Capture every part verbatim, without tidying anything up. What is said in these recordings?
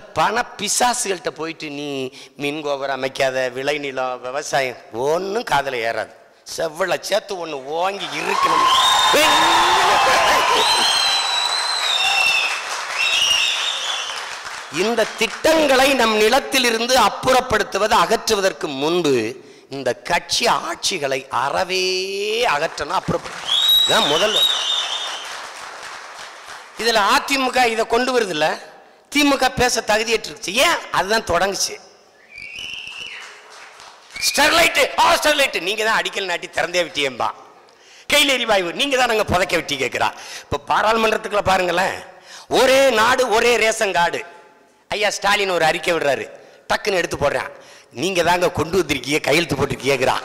பண பிசாசுகள்கிட்ட போயிட்டு நீ மின் கோபுரம் அமைக்காத, விளைநிலம், விவசாயம் ஒன்றும் காதில் ஏறாது. செவ்வளை சேர்த்து ஒன்று ஓங்கி இருக்கணும். இந்த திட்டங்களை நம் நிலத்தில் இருந்து அப்புறப்படுத்துவது, அகற்றுவதற்கு முன்பு இந்த கட்சி ஆட்சிகளை அறவே அகற்றணும், அப்புறப்படுத்த முதல். இதுல அதிமுக இதை கொண்டு வருது இல்ல, திமுக பேச தகுதியற்று. ஏன்? அதுதான் தொடங்குச்சு. ஸ்டெர்லைட் ஸ்டெர்லைட் நீங்க தான் அடிக்கல் நாட்டி திறந்தே விட்டியம்பா. கையில் எரிவாயு நீங்க தான் நாங்க புதைக்க விட்டி கேட்கிறா. இப்ப பாராளுமன்றத்துக்குள்ள பாருங்களேன், ஒரே நாடு ஒரே ரேஷன் கார்டு. ஐயா ஸ்டாலின் ஒரு அறிக்கை விடுறாரு, டக்குன்னு எடுத்து போடுறான். நீங்க தாங்க கொண்டு வந்திருக்கீங்க, கையெழுத்து போட்டு கேட்கிறான்.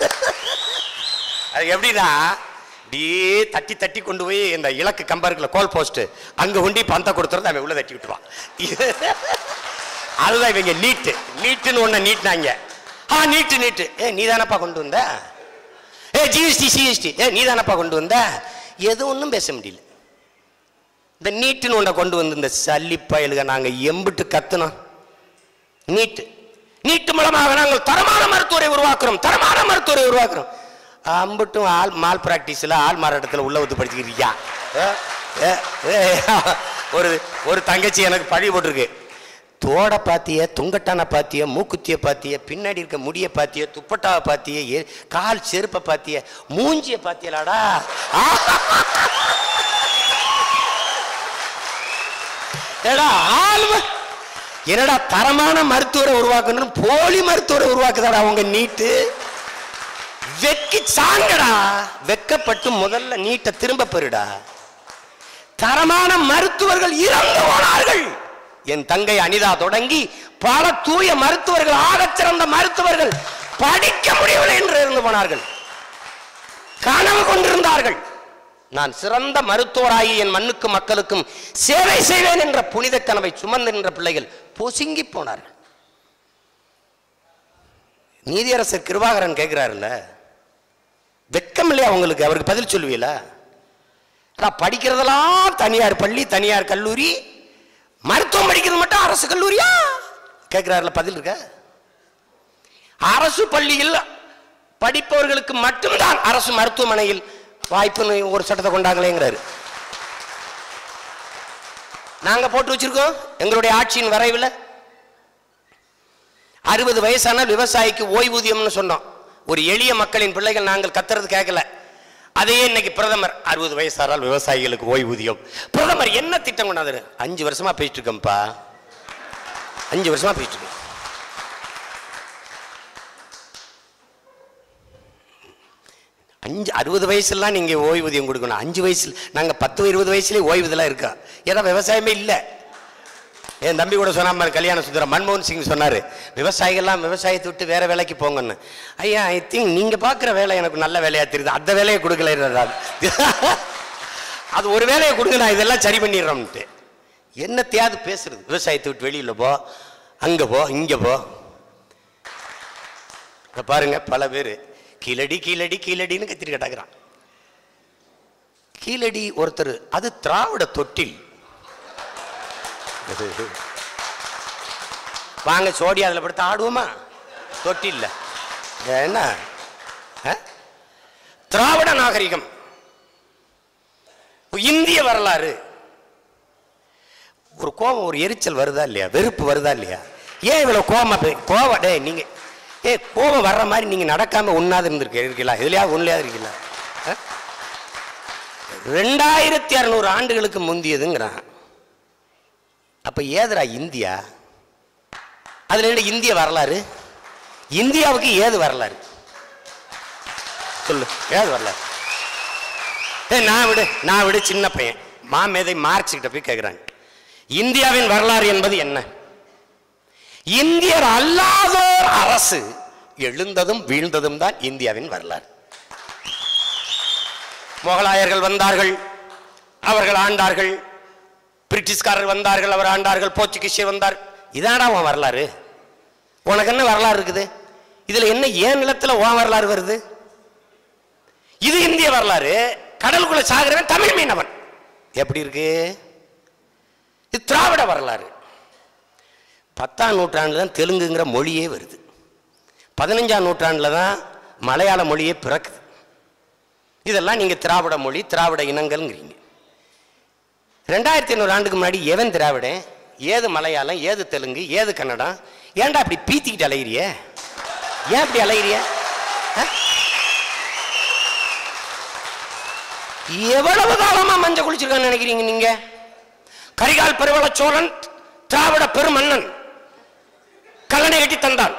அது எப்படின்னா அப்படியே தட்டி தட்டி கொண்டு போய் இந்த இலக்கு கம்பருக்குள்ள கோல் போஸ்ட் அங்க கொண்டு பந்த கொடுத்துறது அவன் உள்ள தட்டி விட்டுருவான். அதுதான் இவங்க நீட்டு நீட்டுன்னு ஒண்ணு நீட்டினாங்க. ஆ நீட்டு நீட்டு ஏ நீ தானப்பா கொண்டு வந்த, ஏ ஜிஎஸ்டி சிஎஸ்டி ஏ நீ தானப்பா கொண்டு வந்த. எது ஒன்றும் பேச முடியல. இந்த நீட்டுன்னு ஒன்றை கொண்டு வந்து இந்த சல்லி பயலுக நாங்க எம்பிட்டு கத்துனோம். நீட்டு நீட்டு மூலமாக நாங்கள் தரமான மருத்துவரை உருவாக்குறோம், தரமான மருத்துவரை உருவாக்குறோம். அம்பட்டும் ஆள் மால் பிராக்டிஸ்ல ஆள் மாறாட்டத்தில் உள்ள ஒத்து படிச்சுக்கிறியா. ஒரு ஒரு தங்கச்சி எனக்கு பழி போட்டிருக்கு. தோட பாத்திய, துங்கட்டான பாத்திய, மூக்குத்திய பாத்திய, பின்னாடி இருக்க முடிய பாத்திய, துப்பட்டாவை பாத்திய, கால் செருப்பை பாத்திய, மூஞ்சிய பாத்தியலாடா. என்னடா தரமான மருத்துவரை உருவாக்கணும், போலி மருத்துவரை உருவாக்குதாடா அவங்க நீட்டு. வெக்கி சாங்கடா, வெக்கப்பட்டு முதல்ல நீட்டை திரும்ப பெறுடா. தரமான மருத்துவர்கள் இறந்து போனார்கள். என் தங்கை அனிதா தொடங்கி பல தூய மருத்துவர்கள், ஆகச் சிறந்த மருத்துவர்கள் படிக்க முடியவில்லை என்று இருந்து போனார்கள். கனவு கொண்டிருந்தார்கள், நான் சிறந்த மருத்துவராகி என் மண்ணுக்கும் மக்களுக்கும் சேவை செய்வேன் என்ற புனித கனவை சுமந்து நின்ற பிள்ளைகள் பொசுங்கி போனார்கள். நீதியரசர் கிருபாகரன் கேட்கிறாருல்ல, வெக்கம் இல்லையா உங்களுக்கு? அவருக்கு பதில் சொல்லுவீல? படிக்கிறதெல்லாம் தனியார் பள்ளி, தனியார் கல்லூரி, மருத்துவம் படிக்கிறது மட்டும் அரசு கல்லூரியா கேட்கிறாருல, பதில் இருக்க? அரசு பள்ளியில் படிப்பவர்களுக்கு மட்டும்தான் அரசு மருத்துவமனையில் வாய்ப்புன்னு ஒரு சட்டத்தை கொண்டாங்களேங்கிறாரு. நாங்க போட்டு வச்சிருக்கோம் எங்களுடைய ஆட்சியின் வரைவில் அறுபது வயசான விவசாயிக்கு ஓய்வூதியம்னு சொன்னோம். ஒரு எளிய மக்களின் பிள்ளைகள் நாங்கள் கத்துறது கேட்கல. அதையே இன்னைக்கு பிரதமர் அறுபது வயசானால் விவசாயிகளுக்கு ஓய்வூதியம். பிரதமர் என்ன திட்டம் கொண்டாரு? அஞ்சு வருஷமா பேசிட்டு இருக்கோம்ப்பா, அஞ்சு வருஷமா பேசிட்டு இருக்கோம். அஞ்சு அறுபது வயசுலாம் நீங்க ஓய்வூதியம் கொடுக்கணும். அஞ்சு வயசுல நாங்க பத்து இருபது வயசுலேயே ஓய்வூதியம் இருக்கா? ஏன்னா விவசாயமே இல்லை. என் தம்பி கூட சொன்ன கல்யாண சுந்தரம் மன்மோகன் சிங் சொன்னாரு, விவசாயிகள்லாம் விவசாயத்தை விட்டு வேற வேலைக்கு போங்கன்னு. ஐயா ஐ திங்க் நீங்க பாக்குற வேலை எனக்கு நல்ல வேலையா தெரியுது, அந்த வேலையை கொடுக்கல. அது ஒரு வேலையை கொடுங்க, நான் இதெல்லாம் சரி பண்ணிடுறோம்ட்டு. என்னத்தையாவது பேசுறது? விவசாயத்தை விட்டு வெளியில போ, அங்க போ, இங்க போ. பாருங்க பல பேரு கீழடி கீழடி கீழடின்னு கத்திட்டு கேட்டாக்குறான். கீழடி ஒருத்தர், அது திராவிட தொட்டில். வாங்க சோடி அதில் படுத்து ஆடுவோமா? தொட்டில்ல என்ன? திராவிட நாகரிகம், இந்திய வரலாறு. ஒரு கோபம், ஒரு எரிச்சல் வருதா இல்லையா? வெறுப்பு வருதா இல்லையா? ஏன் இவ்வளவு கோபம்? கோபம் டே நீங்க ஏ கோபம் வர்ற மாதிரி நீங்க நடக்காம உண்ணாது இருந்திருக்க இருக்கீங்களா? இதுலயா ஒன்னுலையாவது இருக்கீங்களா? ரெண்டாயிரத்தி அறுநூறு ஆண்டுகளுக்கு முந்தியதுங்கிறான். அப்ப ஏதுரா இந்தியா? அதுல என்ன இந்திய வரலாறு? இந்தியாவுக்கு ஏது வரலாறு சொல்லு? ஏது வரலாறு? நான் விடு நான் விடு சின்ன பையன் மாமேதை மார்க்ஸ் கிட்ட போய் கேட்கிறாங்க, இந்தியாவின் வரலாறு என்பது என்ன? இந்தியர் அல்லாதோர் அரசு எழுந்ததும் வீழ்ந்ததும் தான் இந்தியாவின் வரலாறு. முகலாயர்கள் வந்தார்கள், அவர்கள் ஆண்டார்கள். பிரிட்டிஷ்காரர் வந்தார்கள், அவர் ஆண்டார்கள். போர்ச்சுகீசியர் வந்தார். இதாடா உன் வரலாறு? உனக்கு என்ன வரலாறு இருக்குது இதுல? என்ன ஏன் நிலத்துல உன் வரலாறு வருது? இது இந்திய வரலாறு. கடலுக்குள்ள சாகிறவன் தமிழ் மீனவன். எப்படி இருக்கு? இது திராவிட வரலாறு. பத்தாம் நூற்றாண்டில் தான் தெலுங்குங்கிற மொழியே வருது. பதினஞ்சாம் நூற்றாண்டில் தான் மலையாள மொழியே பிறக்குது. இதெல்லாம் நீங்கள் திராவிட மொழி திராவிட இனங்கள்ங்கிறீங்க. ரெண்டாயிரத்தி ஐநூறு ஆண்டுக்கு முன்னாடி எவன் திராவிடன், ஏது மலையாளம், ஏது தெலுங்கு, ஏது கன்னடம்? ஏன்டா அப்படி பீத்திக்கிட்டு அலைகிறிய? ஏன் அப்படி அலைகிறிய? எவ்வளவு காலமா மஞ்ச குளிச்சிருக்கான்னு நினைக்கிறீங்க நீங்க? கரிகால் பெருவள சோழன் திராவிட பெருமன்னன், கல்லணை கட்டி தந்தான்.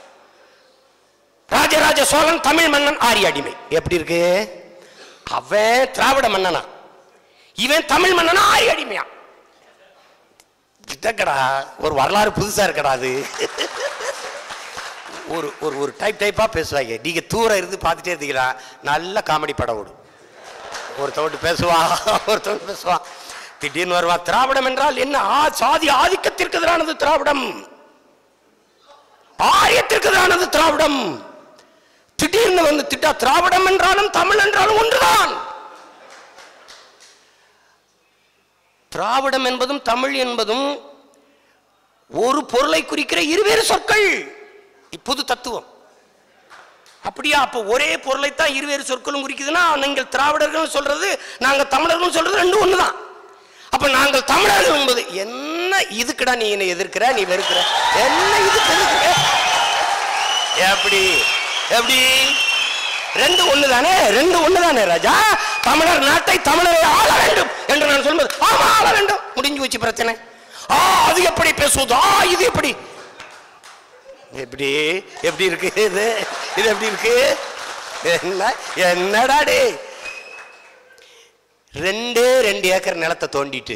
ராஜராஜ சோழன் தமிழ் மன்னன், ஆரிய அடிமை. எப்படி இருக்கு? அவன் திராவிட மன்னனா, இவன் தமிழ் மன்னனா, ஆரிய அடிமையா? கிட்டக்கடா ஒரு வரலாறு புதுசா இருக்கடா. அது ஒரு ஒரு ஒரு டைப் டைப்பா பேசுவாங்க. நீங்க தூரம் இருந்து பார்த்துட்டே இருந்தீங்களா நல்ல காமெடி படம் ஓடும். ஒருத்தவட்டு பேசுவா, ஒருத்தவட்டு பேசுவா, திடீர்னு வருவா, திராவிடம் என்றால் என்ன? சாதி ஆதிக்கத்திற்கு எதிரானது திராவிடம், ஆரியத்திற்கு எதிரானது திராவிடம். திடீர்னு வந்து திட்டா திராவிடம் என்றாலும் தமிழ் என்றாலும் ஒன்றுதான். திராவிடம் என்பதும் தமிழ் என்பதும் ஒரு பொருளை குறிக்கிற இருவேறு சொற்கள். புது தத்துவம். அப்படியா? அப்ப ஒரே பொருளைத்தான் இருவேறு சொற்களும் குறிக்குதுன்னா நீங்கள் திராவிடர்கள் சொல்றது நாங்க தமிழர்கள் சொல்றது ரெண்டும் ஒண்ணுதான். அப்ப நாங்கள் தமிழர்கள் என்பது என்ன? இதுக்குடா நீ என்ன எதிர்க்கிற, நீ வெறுக்கிற, என்ன இதுக்கு எதிர்க்கிற? எப்படி எப்படி? ரெண்டு ஒண்ணுதானே, ரெண்டு ஒண்ணுதானே ராஜா. தமிழர் நாட்டை தமிழரை ஆள வேண்டும் என்று நான் சொல்வது, ஆமா ஆள வேண்டும், முடிஞ்சு வச்சு பிரச்சனை. ஆ அது எப்படி பேசுவது, ஆ இது எப்படி எப்படி எப்படி இருக்கு இது இது எப்படி இருக்கு? என்ன என்னடா டே? ரெண்டே ரெண்டு ஏக்கர் நிலத்தை தோண்டிட்டு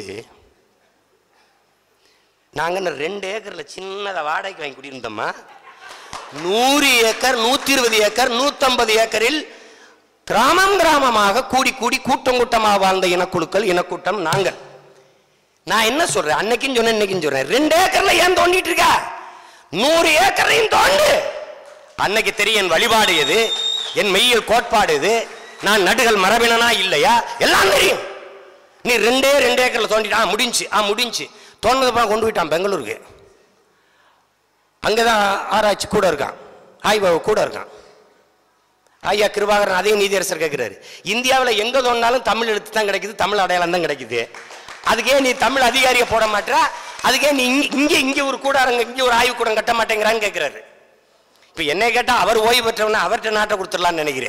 நாங்க ரெண்டு ஏக்கர்ல சின்னதை வாடகைக்கு வாங்கி குடியிருந்தோமா? நூறு ஏக்கர், நூத்தி இருபது ஏக்கர், நூத்தம்பது ஏக்கரில் கிராமம் கிராமமாக கூடி கூடி கூட்டம் கூட்டமாக வாழ்ந்த இனக்குழுக்கள், இனக்கூட்டம் நாங்கள். நான் என்ன சொல்றேன், அன்னைக்கும் சொன்னேன் இன்னைக்கும் சொல்றேன், ரெண்டு ஏக்கர்ல ஏன் தோண்டிட்டு இருக்க? நூறு ஏக்கரையும் தோண்டு. அன்னைக்கு தெரியும் என் வழிபாடு எது, என் மெய்யல் கோட்பாடு எது, நான் நடுகள் மரபினா இல்லையா, எல்லாம் தெரியும். நீ ரெண்டே ரெண்டு ஏக்கர்ல தோண்டிட்டான், முடிஞ்சு. ஆ முடிஞ்சு தோண்டதுப்பா கொண்டு போயிட்டான் பெங்களூருக்கு. அங்கதான் ஆராய்ச்சி கூட இருக்கான், ஆய்வு கூட இருக்கான். ஐயா கிருபாகரன் அதே நீதியரசர் கேட்கிறாரு, இந்தியாவில் எங்க தோண்டினாலும் தமிழ் எழுத்து தான் கிடைக்குது, தமிழ் அடையாளம் தான் கிடைக்குது, அதுக்கே நீ தமிழ் அதிகாரியை போட மாட்டா, அதுக்கே நீ இங்க இங்க ஒரு கூடாரங்க இங்க ஒரு ஆய்வு கூடம் கட்ட மாட்டேங்கிறான்னு கேட்கிறாரு. இப்ப என்ன கேட்டா அவர் ஓய்வு பெற்றவன அவர்கிட்ட நாட்டை கொடுத்துடலான்னு நினைக்கிறேன்.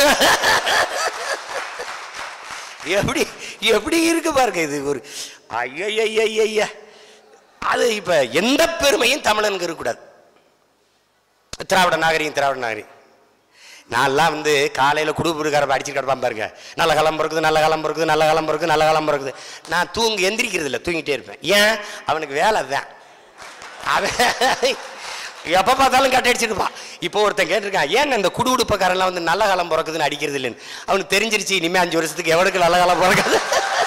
எப்படி எப்படி இருக்கு பாருங்க இது ஒரு ஐய. அது இப்ப எந்த பெருமையும் தமிழனுக்கு இருக்கக்கூடாது. திராவிட நாகரிகம் திராவிட நாகரிகம். நான்லாம் வந்து காலையில குடும்பக்காரப்ப அடிச்சுட்டு கிடப்பான் பாருங்க, நல்ல காலம் பிறக்குது நல்ல காலம் பிறக்குது நல்ல காலம் பிறக்குது நல்ல காலம் பிறக்குது. நான் தூங்கு எந்திரிக்கிறது இல்லை, தூங்கிட்டே இருப்பேன். ஏன்? அவனுக்கு வேலை தான். அவன் எப்ப பார்த்தாலும் கட்ட அடிச்சிருப்பான். இப்போ ஒருத்தன் கேட்டிருக்கான், ஏன் அந்த குடு உடுப்பக்காரெல்லாம் வந்து நல்ல காலம் பிறக்குதுன்னு அடிக்கிறது இல்லைன்னு. அவனுக்கு தெரிஞ்சிருச்சு இனிமே அஞ்சு வருஷத்துக்கு எவனுக்கு நல்ல காலம் பிறக்காது,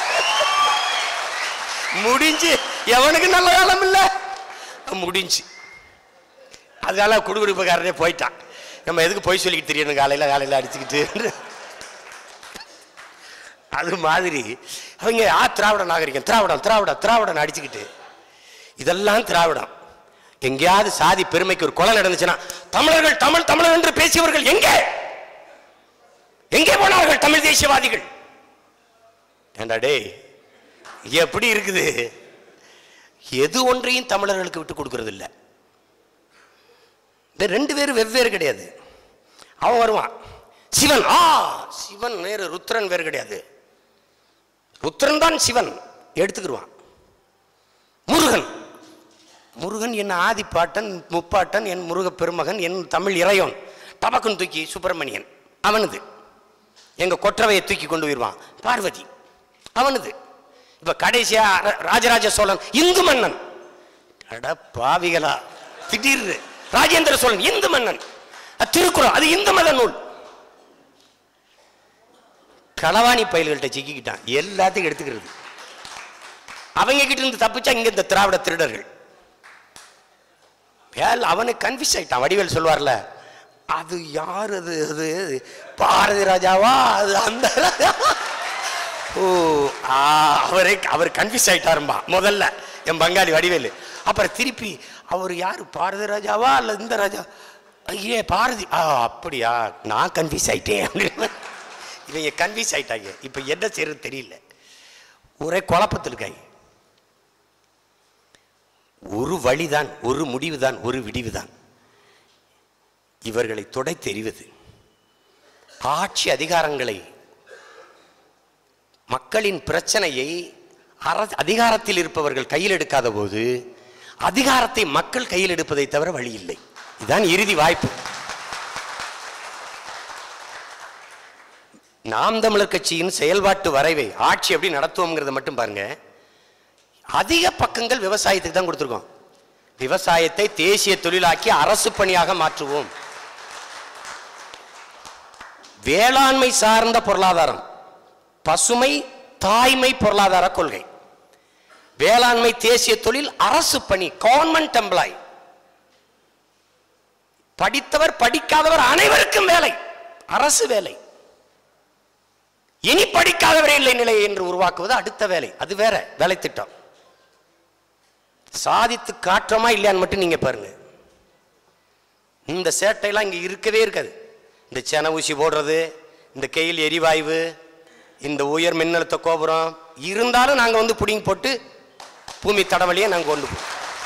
முடிஞ்சு. எவனுக்கு நல்ல காலம் இல்லை, முடிஞ்சு. அதனால குடு உடுப்பக்காரனே போயிட்டான். நம்ம எதுக்கு போய் சொல்லிக்கிட்டு தெரியணும் காலையில காலையில அடிச்சுக்கிட்டு. அது மாதிரி அவங்க ஆ திராவிட நாகரிகம் திராவிடம் திராவிடம் திராவிடம் அடிச்சுக்கிட்டு, இதெல்லாம் திராவிடம். எங்கேயாவது சாதி பெருமைக்கு ஒரு கொலை நடந்துச்சுன்னா தமிழர்கள் தமிழ் தமிழர் என்று பேசியவர்கள் எங்கே எங்கே போனார்கள்? தமிழ் தேசியவாதிகள். ஏண்டா டேய் எப்படி இருக்குது? எது ஒன்றையும் தமிழர்களுக்கு விட்டு கொடுக்கறது இல்லை. ரெண்டு பேரும் வெவ்வேறு கிடையாது. அவன் வருவான் சிவன், ஆ சிவன் வேறு, ருத்ரன் வேறு கிடையாது. ருத்ரன் தான் சிவன் எடுத்துக்கிடுவான். முருகன் முருகன் என் ஆதிப்பாட்டன் முப்பாட்டன், என் முருக பெருமகன், என் தமிழ் இறையோன். டபக்குன்னு தூக்கி சுப்பிரமணியன் அவனது. எங்க கொற்றவையை தூக்கி கொண்டு போயிடுவான் பார்வதி அவனது. இப்ப கடைசியா ராஜராஜ சோழன் இந்து மன்னன். அட பாவிகளா, திடீர்னு ராஜேந்திர சோழன் இந்து மன்னன். திருக்குறள் அது இந்து மத நூல். களவாணி பயல்கள்ட்ட சிக்கிக்கிட்டான், எல்லாத்தையும் எடுத்துக்கிறது. அவங்க கிட்ட இருந்து தப்பிச்சா இங்க இந்த திராவிட திருடர்கள். அவனுக்கு கன்ஃபியூஸ் ஆயிட்டான். வடிவேல் சொல்வார்ல, அது யார், அது அது பாரதி ராஜாவா, அது அந்த ஓ அவரே அவர் கன்ஃபியூஸ் ஆயிட்டாரும்பா முதல்ல என் பங்காளி வடிவேலு. அப்புறம் திருப்பி அவர் யாரு, பாரதி ராஜாவா அல்ல இந்த ராஜா, ஐயே பாரதி, ஆ அப்படியா, நான் கன்ஃபியூஸ் ஆயிட்டேன் அப்படின்னு இவங்க கன்ஃபியூஸ் ஆயிட்டாங்க. இப்ப என்ன செய்யறது தெரியல, ஒரே குழப்பத்தில் இருக்காங்க. ஒரு வழிதான், ஒரு முடிவுதான், ஒரு விடிவுதான், இவர்களை தொடை தெரிவது. ஆட்சி அதிகாரங்களை, மக்களின் பிரச்சனையை அதிகாரத்தில் இருப்பவர்கள் கையில் எடுக்காத போது அதிகாரத்தை மக்கள் கையில் எடுப்பதை தவிர வழி இல்லை. இதுதான் இறுதி வாய்ப்பு. நாம் தமிழர் கட்சியின் செயல்பாட்டு வரைவை, ஆட்சி எப்படி நடத்துவோம்ங்கிறத மட்டும் பாருங்க. அதிக பக்கங்கள் விவசாயத்துக்கு தான் கொடுத்துருக்கோம். விவசாயத்தை தேசிய தொழிலாக்கி அரசு பணியாக மாற்றுவோம். வேளாண்மை சார்ந்த பொருளாதாரம், பசுமை தாய்மை பொருளாதார கொள்கை, வேளாண்மை தேசிய தொழில், அரசு பணி, கவர்மெண்ட் எம்ப்ளாய், படித்தவர் படிக்காதவர் அனைவருக்கும் வேலை, அரசு வேலை. இனி படிக்காதவரே இல்லை நிலை என்று உருவாக்குவது அடுத்த வேலை, அது வேற வேலை திட்டம். சாதித்து காட்டுறோமா இல்லையான்னு மட்டும் நீங்க பாருங்க. இந்த சேட்டையெல்லாம் இங்க இருக்கவே இருக்காது. இந்த சென ஊசி போடுறது, இந்த கையில் எரிவாயு, இந்த உயர் மின்னழுத்த கோபுரம் இருந்தாலும் நாங்க வந்து புடிங்கி போட்டு பூமி தடவழியை நாங்க கொண்டு போவோம்.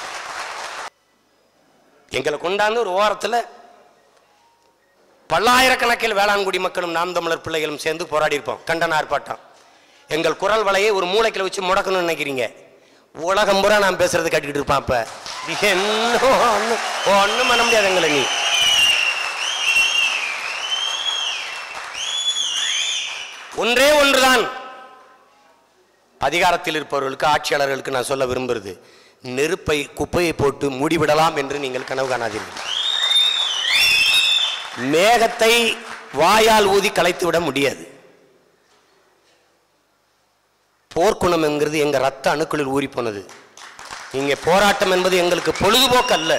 எங்களை கொண்டாந்து ஒரு ஓரத்தில் பல்லாயிரக்கணக்கில் வேளாண்குடி மக்களும் நாம் தமிழர் பிள்ளைகளும் சேர்ந்து போராடி இருப்போம். கண்டன ஆர்ப்பாட்டம். எங்கள் குரல் வலையை ஒரு மூளைக்கில் வச்சு முடக்கணும்னு நினைக்கிறீங்க. உலகம் பூரா நான் பேசுறது கட்டிக்கிட்டு இருப்பான். அப்ப என்ன ஒன்றும் பண்ண முடியாது எங்களை. நீ ஒன்றே ஒன்றுதான் அதிகாரத்தில் இருப்பவர்களுக்கு, ஆட்சியாளர்களுக்கு நான் சொல்ல விரும்புகிறது, நெருப்பை குப்பையை போட்டு மூடிவிடலாம் என்று நீங்கள் கனவு காணாதீர்கள். மேகத்தை வாயால் ஊதி கலைத்து விட முடியாது. போர்க்குணம் என்கிறது எங்க ரத்த அணுக்களில் ஊறி போனது. இங்கே போராட்டம் என்பது எங்களுக்கு பொழுதுபோக்கு அல்ல.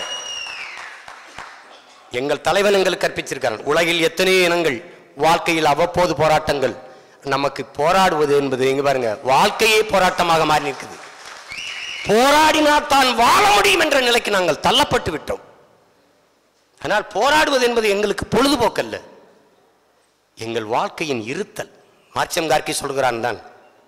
எங்கள் தலைவன் எங்களுக்கு கற்பிச்சிருக்கிறான். உலகில் எத்தனையோ இனங்கள், வாழ்க்கையில் அவ்வப்போது போராட்டங்கள். நமக்கு போராடுவது என்பது எங்க பாருங்க, வாழ்க்கையே போராட்டமாக மாறி நிற்குது. போராடினால் தான் வாழ முடியும் என்ற நிலைக்கு நாங்கள் தள்ளப்பட்டு விட்டோம். ஆனால் போராடுவது என்பது எங்களுக்கு பொழுதுபோக்கல்ல, எங்கள் வாழ்க்கையின் இருத்தல். மார்க்சியம் கார்கி சொல்கிறான் தான்,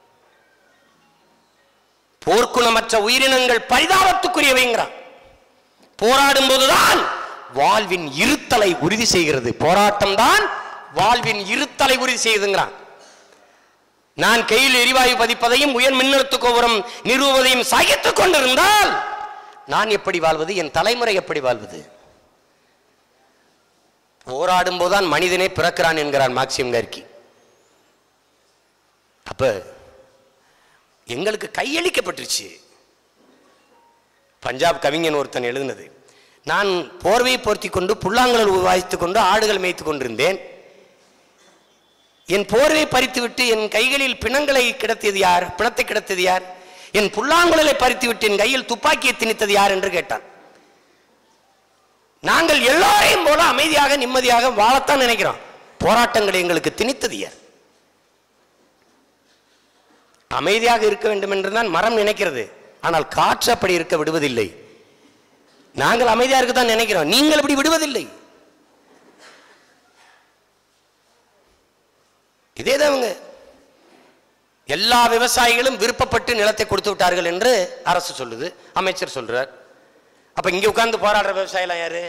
போர்க்குணமற்ற உயிரினங்கள் பரிதாபத்துக்குரியவைங்கிறான். போராடும் போதுதான் வாழ்வின் இருத்தலை உறுதி செய்கிறது. போராட்டம் தான் வாழ்வின் இருத்தலை உறுதி செய்யுதுங்கிறான். நான் கையில் எரிவாயு பதிப்பதையும் உயர் மின்னழுத்த கோபுரம் நிறுவுவதையும் சகித்துக் கொண்டிருந்தால் நான் எப்படி வாழ்வது, என் தலைமுறை எப்படி வாழ்வது? போராடும் போதுதான் மனிதனே பிறக்கிறான் என்கிறான் மார்க்சியம் கார்கி. அப்ப எங்களுக்கு கையளிக்கப்பட்டுருச்சு. பஞ்சாப் கவிஞன் ஒருத்தன் எழுதினது, நான் போர்வையை போர்த்தி கொண்டு புல்லாங்குழல் வாசித்துக் கொண்டு ஆடுகள் மேய்த்து கொண்டிருந்தேன். என் போர்வை பறித்து விட்டு என் கைகளில் பிணங்களை கிடத்தியது யார், பிணத்தை கிடத்தியது யார்? என் புல்லாங்குழலை பறித்து விட்டு என் கையில் துப்பாக்கியை திணித்தது யார் என்று கேட்டான். நாங்கள் எல்லாரையும் போல அமைதியாக நிம்மதியாக வாழத்தான் நினைக்கிறோம். போராட்டங்களை எங்களுக்கு திணித்தது யார்? அமைதியாக இருக்க வேண்டும் என்றுதான் மரம் நினைக்கிறது. ஆனால் காற்று அப்படி இருக்க விடுவதில்லை. நாங்கள் அமைதியாக இருக்கத்தான் நினைக்கிறோம், நீங்கள் அப்படி விடுவதில்லை. இதேதான் எல்லா விவசாயிகளும் விருப்பப்பட்டு நிலத்தை கொடுத்து விட்டார்கள் என்று அரசு சொல்லுது, அமைச்சர் சொல்றார். அப்ப இங்க உட்கார்ந்து போராடுற விவசாயிலாம் யாரு?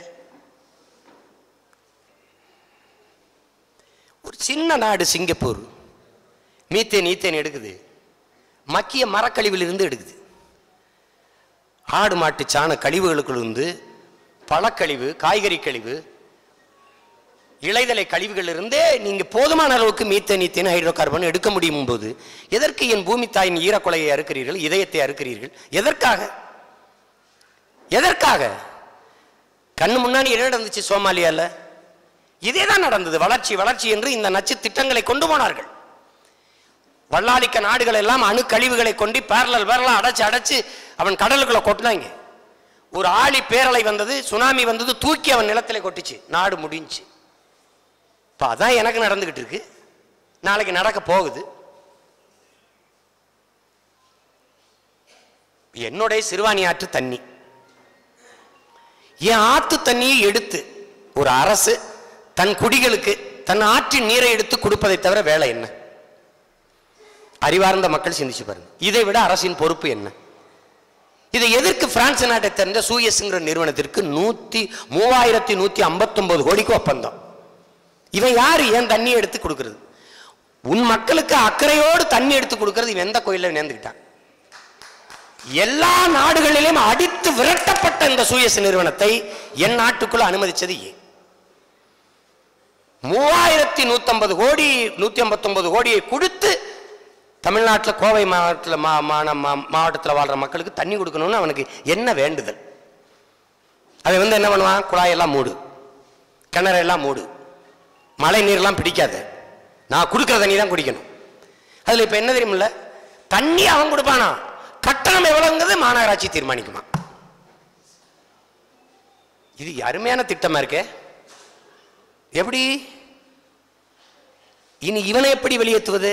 ஒரு சின்ன நாடு சிங்கப்பூர் மீத்தேன் ஈத்தேன் எடுக்குது, மக்கிய மரக்கழிவில் இருந்து எடுக்குது. ஆடு மாட்டு சாண கழிவுகளுக்குள் இருந்து பழக்கழிவு, காய்கறி கழிவு, இலைதலை கழிவுகள் இருந்தே நீங்க போதுமான அளவுக்கு மீத்தேன் ஈத்தேன் ஹைட்ரோ கார்பன் எடுக்க முடியும் போது எதற்கு என் பூமி தாயின் ஈரக்கொலையை அறுக்கிறீர்கள், இதயத்தை அறுக்கிறீர்கள்? எதற்காக? எதற்காக? கண்ணு முன்னாடி என்ன நடந்துச்சு சோமாலியால? இதேதான் நடந்தது. வளர்ச்சி வளர்ச்சி என்று இந்த நச்சு திட்டங்களை கொண்டு போனார்கள். வல்லாளிக்க நாடுகள் எல்லாம் அணு கழிவுகளை கொண்டு பேரலல் பேரலா அடைச்சு அடைச்சு அவன் கடலுக்குள்ள கொட்டினாங்க. ஒரு ஆழி பேரலை வந்தது, சுனாமி வந்தது, தூக்கி அவன் நிலத்திலே கொட்டிச்சு, நாடு முடிஞ்சு. இப்போ அதான் எனக்கு நடந்துகிட்டு இருக்கு, நாளைக்கு நடக்க போகுது. என்னுடைய சிறுவாணி ஆற்று தண்ணி என் ஆத்து தண்ணியை எடுத்து ஒரு அரசு தன் குடிகளுக்கு தன் ஆற்றின் நீரை எடுத்து கொடுப்பதை தவிர வேலை என்ன? அறிவார்ந்த மக்கள் சிந்திச்சு பாருங்க. இதை விட அரசின் பொறுப்பு என்ன? இதை எதற்கு பிரான்ஸ் நாட்டை சேர்ந்த சூயஸ்ங்கிற நிறுவனத்திற்கு நூத்தி மூவாயிரத்தி நூத்தி ஐம்பத்தி ஒன்பது கோடிக்கு ஒப்பந்தம். இவன் யாரு ஏன் தண்ணி எடுத்து கொடுக்கிறது? உன் மக்களுக்கு அக்கறையோடு தண்ணி எடுத்து கொடுக்கிறது இவன் எந்த கோயில நேர்ந்துக்கிட்டான்? எல்லா நாடுகளிலும் அடித்து விரட்டப்பட்ட இந்த சூயஸ் நிறுவனத்தை என் நாட்டுக்குள்ள அனுமதிச்சது ஏன்? மூவாயிரத்தி நூத்தி ஐம்பது கோடி நூத்தி ஐம்பத்தி ஒன்பது கோடியை கொடுத்து தமிழ்நாட்டில் கோவை மாவட்டத்தில் மாவட்டத்தில் வாழ்ற மக்களுக்கு தண்ணி கொடுக்கணும்னு அவனுக்கு என்ன வேண்டுதல்? அவன் வந்து என்ன பண்ணுவான்? குழாயெல்லாம் மூடு, கிணறெல்லாம் மூடு, மழை நீர்லாம் பிடிக்காது, நான் கொடுக்குற தண்ணி தான் குடிக்கணும். அதில் இப்போ என்ன தெரியுமில்ல, தண்ணி அவன் கொடுப்பானா, கட்டணம் எவ்வளவுங்கிறது மாநகராட்சி தீர்மானிக்குமா? இது அருமையான திட்டமா இருக்கே. எப்படி இனி இவனை எப்படி வெளியேற்றுவது?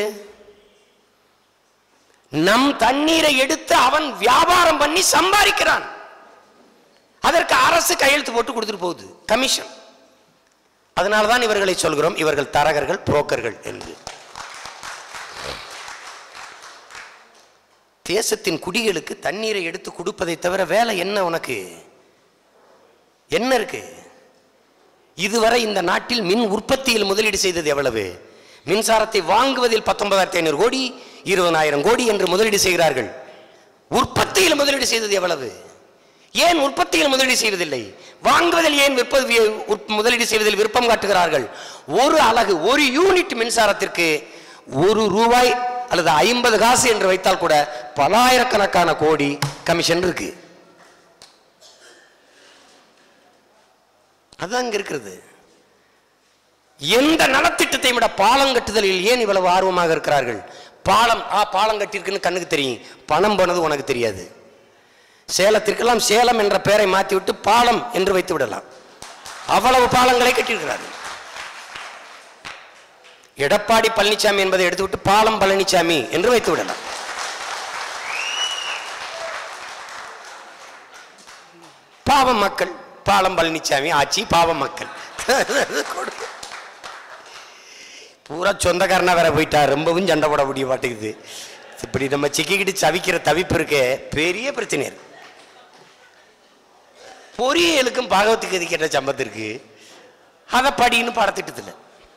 நம் தண்ணீரை எடுத்து அவன் வியாபாரம் பண்ணி சம்பாதிக்கிறான். அதற்கு அரசு கையெழுத்து போட்டு கொடுத்துட்டு போகுது, கமிஷன். அதனால்தான் இவர்களை சொல்கிறோம் இவர்கள் தரகர்கள், புரோக்கர்கள் என்று. தேசத்தின் குடிகளுக்கு தண்ணீரை எடுத்து கொடுப்பதை தவிர வேலை என்ன உனக்கு? என்ன இருக்கு? இதுவரை இந்த நாட்டில் மின் உற்பத்தியில் முதலீடு செய்தது எவ்வளவு? மின்சாரத்தை வாங்குவதில் பத்தொன்பதாயிரத்தி ஐநூறு கோடி, இருபதாயிரம் கோடி என்று முதலீடு செய்கிறார்கள். உற்பத்தியில் முதலீடு செய்தது எவ்வளவு? ஏன் உற்பத்தியில் முதலீடு செய்வதில்லை? வாங்குவதில் ஏன் முதலீடு செய்வதில் விருப்பம் காட்டுகிறார்கள்? ஒரு அலகு, ஒரு யூனிட் மின்சாரத்திற்கு ஒரு ரூபாய் அல்லது ஐம்பது காசு என்று வைத்தால் கூட பலாயிரக்கணக்கான கோடி கமிஷன் இருக்கு. அதுதான் இங்க இருக்கிறது. எந்த நலத்திட்டத்தை விட பாலம் கட்டுதலில் ஏன் இவ்வளவு ஆர்வமாக இருக்கிறார்கள்? பாலம் ஆ பாலம் கட்டிருக்குன்னு கண்ணுக்கு தெரியும், பணம் போனது உனக்கு தெரியாது. சேலத்திற்கெல்லாம் சேலம் என்ற பெயரை மாற்றி விட்டு பாலம் என்று வைத்து விடலாம். அவ்வளவு பாலங்களை கட்டியிருக்கிறார்கள். எடப்பாடி பழனிசாமி என்பதை எடுத்துவிட்டு பாலம் பழனிசாமி என்று வைத்து விடலாம். பாவம் மக்கள், பாலம் பழனிசாமி ஆட்சி, பாவம் மக்கள். பூரா சொந்தக்காரனா வேற போயிட்டா, ரொம்பவும் சண்டை போட முடிய மாட்டேங்குது. இப்படி நம்ம சிக்கிக்கிட்டு சவிக்கிற தவிப்பு இருக்க பெரிய பிரச்சனை இருக்கு. பொறியியலுக்கும் பாகவத்துக்கு எது கேட்ட சம்பத்திற்கு அதை படின்னு பாடத்திட்டத்தில்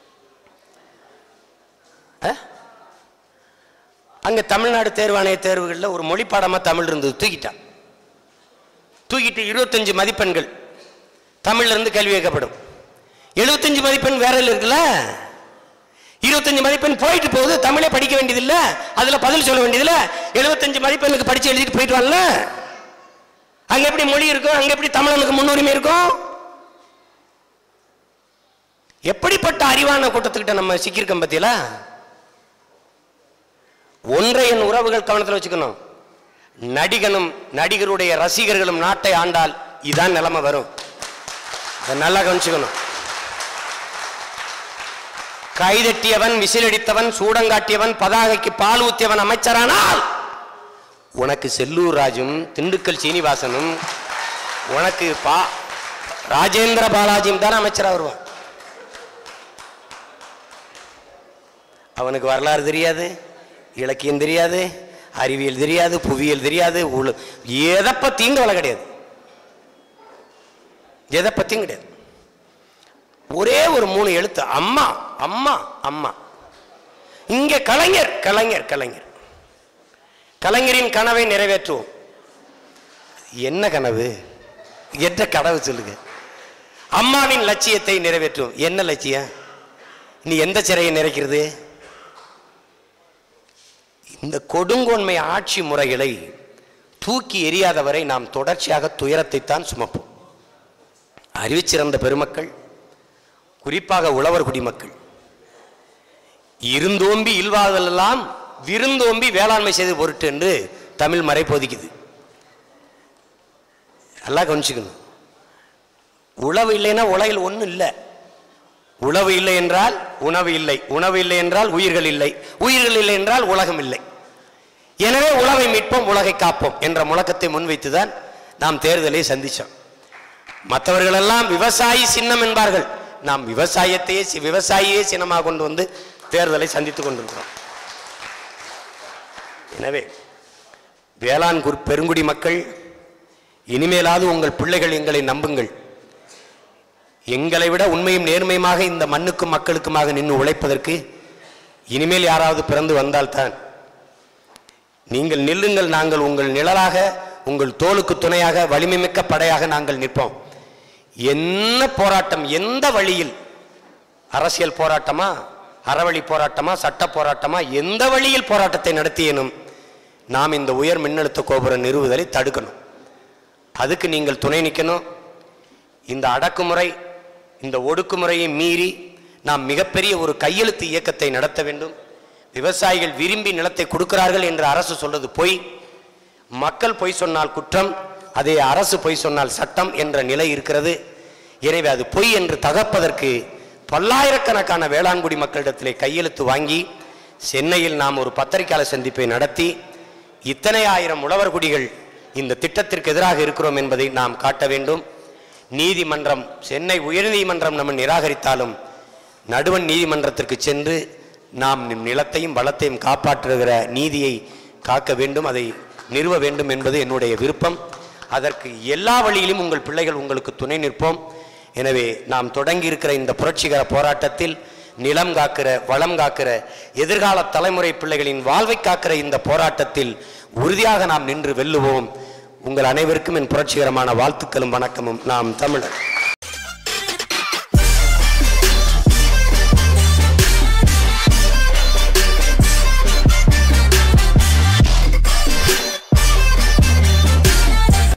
அங்க தமிழ்நாடு தேர்வாணைய தேர்வுகளில் ஒரு மொழி பாடமா தமிழ் இருந்தது, தூக்கிட்டான். தூக்கிட்டு இருபத்தஞ்சு மதிப்பெண்கள் தமிழ்ல இருந்து கேள்வி கேட்கப்படும். எழுபத்தஞ்சு மதிப்பெண் வேற இருக்குல்ல, இருபத்தஞ்சு மதிப்பெண் போயிட்டு போகுது, தமிழே படிக்க வேண்டியதில்ல, அதுல பதில் சொல்ல வேண்டியதில்ல, எழுபத்தஞ்சு மதிப்பெண்ணுக்கு படிச்சு எழுதிட்டு போயிட்டு வரல. அங்க எப்படி மொழி இருக்கும்? அங்க எப்படி தமிழனுக்கு முன்னுரிமை இருக்கும்? எப்படிப்பட்ட அறிவான கூட்டத்துக்கிட்ட நம்ம சிக்கியிருக்கோம் பத்தியில. ஒன்றை என் உறவுகள் கவனத்தில் வச்சுக்கணும். நடிகனும் நடிகருடைய ரசிகர்களும் நாட்டை ஆண்டால் இதான் நிலைமை வரும். நல்லா கவனிச்சுக்கணும். கைதட்டியவன், விசிலடித்தவன், சூடங்காட்டியவன், பதாகைக்கு பால் ஊத்தியவன் அமைச்சரானால் உனக்கு செல்லூர் ராஜும் திண்டுக்கல் சீனிவாசனும் உனக்கு பா ராஜேந்திர பாலாஜியும் தான் அமைச்சரா வருவான். அவனுக்கு வரலாறு தெரியாது, இலக்கியம் தெரியாது, அறிவியல் தெரியாது, புவியியல் தெரியாது, எதை பத்தியும் கவலை கிடையாது. எதை பத்தியும் கிடையாது. ஒரே ஒரு மூணு எழுத்து, அம்மா அம்மா அம்மா. இங்க கலைஞர் கலைஞர் கலைஞர் கலைஞரின் கனவை நிறைவேற்றுவோம். என்ன கனவு? என்ன கனவு சொல்லுங்க? அம்மாவின் லட்சியத்தை நிறைவேற்றுவோம். என்ன லட்சியம்? நீ எந்த சிறையை நிறைக்கிறது? இந்த கொடுங்கோன்மை ஆட்சி முறைகளை தூக்கி எறியாதவரை நாம் தொடர்ச்சியாக துயரத்தை தான் சுமப்போம். அறிவிச்சிறந்த பெருமக்கள், குறிப்பாக உழவர் குடிமக்கள், இருந்தோம்பி இல்வாதெல்லாம் விருந்தோம்பி வேளாண்மை செய்து பொருட்டு என்று தமிழ் மறை போதிக்குது. நல்லா கவனிச்சுக்கணும். உழவு இல்லைன்னா உலகில் ஒன்றும் இல்லை. உழவு இல்லை என்றால் உணவு இல்லை, உணவு இல்லை என்றால் உயிர்கள் இல்லை, உயிர்கள் இல்லை என்றால் உலகம் இல்லை. எனவே உழவை மீட்போம், உலகை காப்போம் என்ற முழக்கத்தை முன்வைத்துதான் நாம் தேர்தலை சந்திச்சோம். மற்றவர்களெல்லாம் விவசாயி சின்னம் என்பார்கள். நாம் விவசாயத்தையே விவசாயியே சின்னமாக கொண்டு வந்து தேர்தலை சந்தித்துக் கொண்டிருக்கிறோம். எனவே வேளாண் பெருங்குடி மக்கள், இனிமேலாவது உங்கள் பிள்ளைகள் எங்களை நம்புங்கள். எங்களை விட உண்மையும் நேர்மையுமாக இந்த மண்ணுக்கும் மக்களுக்குமாக நின்று உழைப்பதற்கு இனிமேல் யாராவது பிறந்து வந்தால்தான். நீங்கள் நில்லுங்கள், நாங்கள் உங்கள் நிழலாக, உங்கள் தோளுக்கு துணையாக, வலிமை மிக்க படையாக நாங்கள் நிற்போம். என்ன போராட்டம், எந்த வழியில், அரசியல் போராட்டமா, அறவழி போராட்டமா, சட்ட போராட்டமா, எந்த வழியில் போராட்டத்தை நடத்தியனும் நாம் இந்த உயர் மின்னழுத்த கோபுரம் நிறுவுதலை தடுக்கணும். அதுக்கு நீங்கள் துணை நிற்கணும். இந்த அடக்குமுறை, இந்த ஒடுக்குமுறையை மீறி நாம் மிகப்பெரிய ஒரு கையெழுத்து இயக்கத்தை நடத்த வேண்டும். விவசாயிகள் விரும்பி நிலத்தை கொடுக்கிறார்கள் என்று அரசு சொல்றது பொய். மக்கள் பொய் சொன்னால் குற்றம், அதே அரசு பொய் சொன்னால் சட்டம் என்ற நிலை இருக்கிறது. எனவே அது பொய் என்று தகர்ப்பதற்கு பல்லாயிரக்கணக்கான வேளாண்குடி மக்களிடத்திலே கையெழுத்து வாங்கி சென்னையில் நாம் ஒரு பத்திரிகையாளர் சந்திப்பை நடத்தி இத்தனை ஆயிரம் உழவர் குடிகள் இந்த திட்டத்திற்கு எதிராக இருக்கிறோம் என்பதை நாம் காட்ட வேண்டும். நீதிமன்றம், சென்னை உயர்நீதிமன்றம் நம்ம நிராகரித்தாலும் நடுவண் நீதிமன்றத்திற்கு சென்று நாம் நிலத்தையும் வளத்தையும் காப்பாற்றுகிற நீதியை காக்க வேண்டும், அதை நிறுவ வேண்டும் என்பது என்னுடைய விருப்பம். அதற்கு எல்லா வழியிலும் உங்கள் பிள்ளைகள் உங்களுக்கு துணை நிற்போம். எனவே நாம் தொடங்கி இருக்கிற இந்த புரட்சிகர போராட்டத்தில் நிலம் காக்கிற, வளம் காக்கிற, எதிர்கால தலைமுறை பிள்ளைகளின் வாழ்வை காக்கிற இந்த போராட்டத்தில் உறுதியாக நாம் நின்று வெல்லுவோம். உங்கள் அனைவருக்கும் என் புரட்சிகரமான வாழ்த்துக்களும் வணக்கமும். நாம் தமிழர்.